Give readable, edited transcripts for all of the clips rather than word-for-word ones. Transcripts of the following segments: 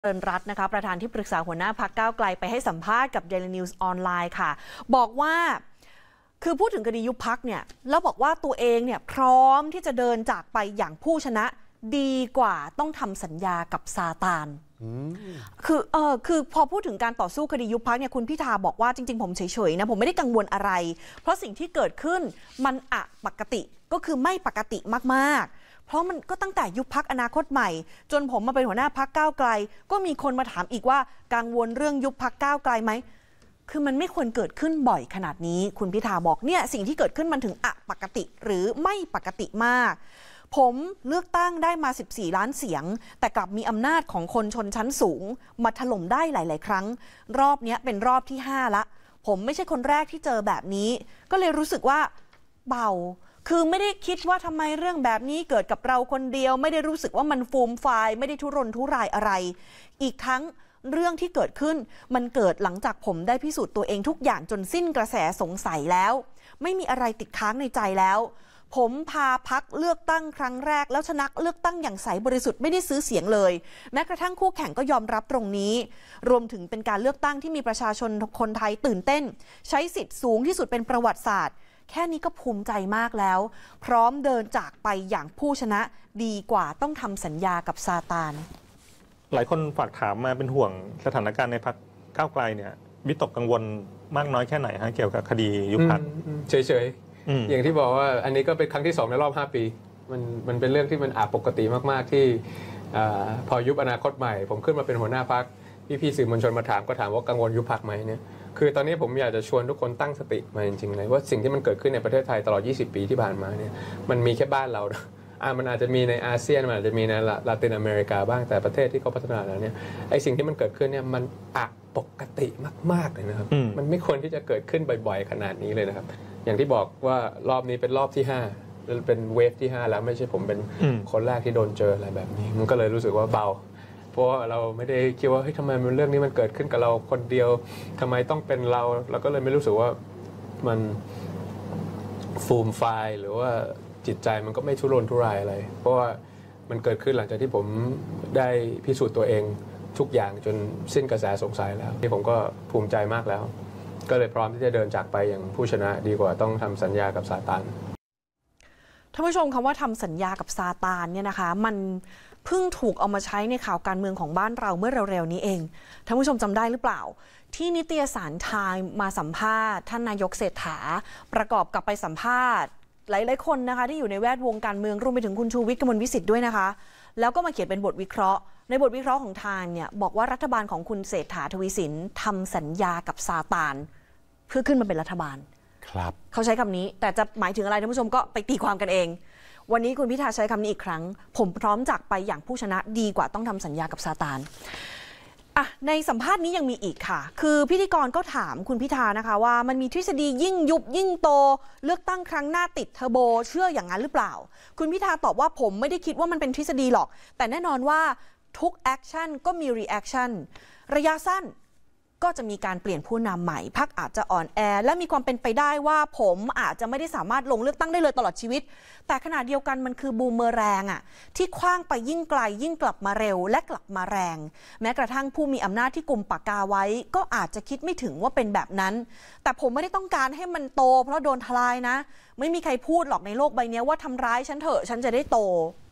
เริญรัตน์นะคะประธานที่ปรึกษาหัวหน้าพรรคก้าวไกลไปให้สัมภาษณ์กับ Daily News ออนไลน์ค่ะบอกว่าคือพูดถึงคดียุบพรรคเนี่ยแล้วบอกว่าตัวเองเนี่ยพร้อมที่จะเดินจากไปอย่างผู้ชนะดีกว่าต้องทำสัญญากับซาตานคือพอพูดถึงการต่อสู้คดียุบพรรคเนี่ยคุณพิธาบอกว่าจริงๆผมเฉยๆนะผมไม่ได้กังวลอะไรเพราะสิ่งที่เกิดขึ้นมันปกติก็คือไม่ปกติมากๆเพราะมันก็ตั้งแต่ยุบพรรคอนาคตใหม่จนผมมาเป็นหัวหน้าพรรคก้าวไกลก็มีคนมาถามอีกว่ากังวลเรื่องยุบพรรคก้าวไกลไหมคือมันไม่ควรเกิดขึ้นบ่อยขนาดนี้คุณพิธาบอกเนี่ยสิ่งที่เกิดขึ้นมันถึงปกติหรือไม่ปกติมากผมเลือกตั้งได้มา14ล้านเสียงแต่กลับมีอำนาจของคนชนชั้นสูงมาถล่มได้หลายๆครั้งรอบนี้เป็นรอบที่5ละผมไม่ใช่คนแรกที่เจอแบบนี้ก็เลยรู้สึกว่าเบาคือไม่ได้คิดว่าทำไมเรื่องแบบนี้เกิดกับเราคนเดียวไม่ได้รู้สึกว่ามันฟูมฟายไม่ได้ทุรนทุรายอะไรอีกทั้งเรื่องที่เกิดขึ้นมันเกิดหลังจากผมได้พิสูจน์ตัวเองทุกอย่างจนสิ้นกระแสสงสัยแล้วไม่มีอะไรติดค้างในใจแล้วผมพาพรรคเลือกตั้งครั้งแรกแล้วชนะเลือกตั้งอย่างใสบริสุทธิ์ไม่ได้ซื้อเสียงเลยแม้กระทั่งคู่แข่งก็ยอมรับตรงนี้รวมถึงเป็นการเลือกตั้งที่มีประชาชนคนไทยตื่นเต้นใช้สิทธิ์สูงที่สุดเป็นประวัติศาสตร์แค่นี้ก็ภูมิใจมากแล้วพร้อมเดินจากไปอย่างผู้ชนะดีกว่าต้องทำสัญญากับซาตานหลายคนฝากถามมาเป็นห่วงสถานการณ์ในพรรคก้าวไกลเนี่ยวิตกกังวลมากน้อยแค่ไหนฮะเกี่ยวกับคดียุบพรรคเฉยๆอย่างที่บอกว่าอันนี้ก็เป็นครั้งที่2ในรอบ5ปีมันเป็นเรื่องที่มันปกติมากๆที่พอยุบอนาคตใหม่ผมขึ้นมาเป็นหัวหน้าพรรคพี่ๆสื่อมวลชนมาถามก็ถามว่ากังวลยุบพรรคไหมเนี่ยคือตอนนี้ผมอยากจะชวนทุกคนตั้งสติมาจริงๆเลยว่าสิ่งที่มันเกิดขึ้นในประเทศไทยตลอด20ปีที่ผ่านมาเนี่ยมันมีแค่บ้านเรามันอาจจะมีในอาเซียนมันอาจจะมีในลาตินอเมริกาบ้างแต่ประเทศที่เขาพัฒนาแล้วเนี่ยไอ้สิ่งที่มันเกิดขึ้นเนี่ยมันปกติมากๆเลยนะครับมันไม่ควรที่จะเกิดขึ้นบ่อยๆขนาดนี้เลยนะครับอย่างที่บอกว่ารอบนี้เป็นรอบที่5เป็นเวฟที่5แล้วไม่ใช่ผมเป็นคนแรกที่โดนเจออะไรแบบนี้มันก็เลยรู้สึกว่าเบาเพราะเราไม่ได้คิดว่าเฮ้ยทำไมเรื่องนี้มันเกิดขึ้นกับเราคนเดียวทำไมต้องเป็นเราก็เลยไม่รู้สึกว่ามันฟูมไฟล์หรือว่าจิตใจมันก็ไม่ทุรนทุรายอะไรเพราะว่ามันเกิดขึ้นหลังจากที่ผมได้พิสูจน์ตัวเองทุกอย่างจนสิ้นกระแสสงสัยแล้วที่ผมก็ภูมิใจมากแล้วก็เลยพร้อมที่จะเดินจากไปอย่างผู้ชนะดีกว่าต้องทำสัญญากับซาตานท่านผู้ชมคำว่าทำสัญญากับซาตานเนี่ยนะคะมันเพิ่งถูกเอามาใช้ในข่าวการเมืองของบ้านเราเมื่อเร็วๆนี้เองท่านผู้ชมจำได้หรือเปล่าที่นิตยสารไทม์มาสัมภาษณ์ท่านนายกเศรษฐาประกอบกับไปสัมภาษณ์หลายๆคนนะคะที่อยู่ในแวดวงการเมืองรวมไปถึงคุณชูวิทย์กมลวิสิทธิ์ด้วยนะคะแล้วก็มาเขียนเป็นบทวิเคราะห์ในบทวิเคราะห์ของทางเนี่ยบอกว่ารัฐบาลของคุณเศรษฐาทวีสินทำสัญญากับซาตานเพื่อขึ้นมาเป็นรัฐบาลครับเขาใช้คำนี้แต่จะหมายถึงอะไรท่านผู้ชมก็ไปตีความกันเองวันนี้คุณพิธาใช้คำนี้อีกครั้งผมพร้อมจากไปอย่างผู้ชนะดีกว่าต้องทำสัญญากับซาตานในสัมภาษณ์นี้ยังมีอีกค่ะคือพิธีกรก็ถามคุณพิธานะคะว่ามันมีทฤษฎียิ่งยุบยิ่งโตเลือกตั้งครั้งหน้าติดเทอร์โบเชื่ออย่างนั้นหรือเปล่าคุณพิธาตอบว่าผมไม่ได้คิดว่ามันเป็นทฤษฎีหรอกแต่แน่นอนว่าทุกแอคชั่นก็มีรีแอคชั่นระยะสั้นก็จะมีการเปลี่ยนผู้นำใหม่พรรคอาจจะอ่อนแอและมีความเป็นไปได้ว่าผมอาจจะไม่ได้สามารถลงเลือกตั้งได้เลยตลอดชีวิตแต่ขณะเดียวกันมันคือบูมเมอแรงที่คว้างไปยิ่งไกลยิ่งกลับมาเร็วและกลับมาแรงแม้กระทั่งผู้มีอำนาจที่กุมปากกาไว้ก็อาจจะคิดไม่ถึงว่าเป็นแบบนั้นแต่ผมไม่ได้ต้องการให้มันโตเพราะโดนทลายนะไม่มีใครพูดหรอกในโลกใบนี้ว่าทำร้ายฉันเถอะฉันจะได้โต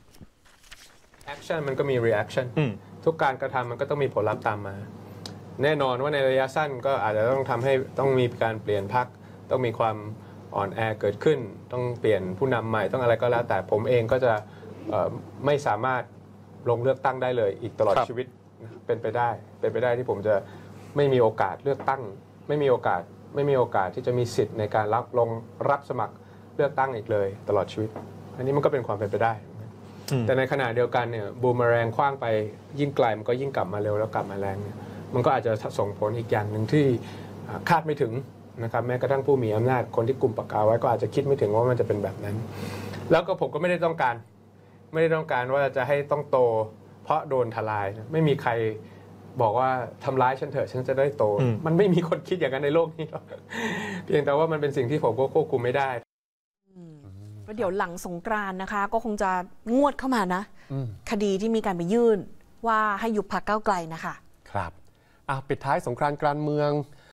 Action มันก็มี Reaction ทุกการกระทำมันก็ต้องมีผลลัพธ์ตามมาแน่นอนว่าในระยะสั้นก็อาจจะต้องมีการเปลี่ยนพรรคต้องมีความอ่อนแอเกิดขึ้นต้องเปลี่ยนผู้นำใหม่ต้องอะไรก็แล้วแต่ผมเองก็จะไม่สามารถลงเลือกตั้งได้เลยอีกตลอดชีวิตเป็นไปได้ที่ผมจะไม่มีโอกาสเลือกตั้งไม่มีโอกาสที่จะมีสิทธิ์ในการรับสมัครเลือกตั้งอีกเลยตลอดชีวิตอันนี้มันก็เป็นความเป็นไปได้แต่ในขณะเดียวกันเนี่ยบูมเมอแรงคว้างไปยิ่งไกลมันก็ยิ่งกลับมาเร็วแล้วกลับมาแรงมันก็อาจจะส่งผลอีกอย่างหนึ่งที่คาดไม่ถึงนะครับแม้กระทั่งผู้มีอำนาจคนที่กุมปากกาไว้ก็อาจจะคิดไม่ถึงว่ามันจะเป็นแบบนั้นแล้วก็ผมก็ไม่ได้ต้องการว่าจะให้ต้องโตเพราะโดนทลายไม่มีใครบอกว่าทำร้ายฉันเถอะฉันจะได้โตมันไม่มีคนคิดอย่างนั้นในโลกนี้หรอกเพียงแต่ว่ามันเป็นสิ่งที่ผมก็ควบคุมไม่ได้เดี๋ยวหลังสงกรานต์นะคะก็คงจะงวดเข้ามานะคดีที่มีการไปยื่นว่าให้ยุบพรรคก้าวไกลนะคะครับปิดท้ายสงกรานต์การเมือง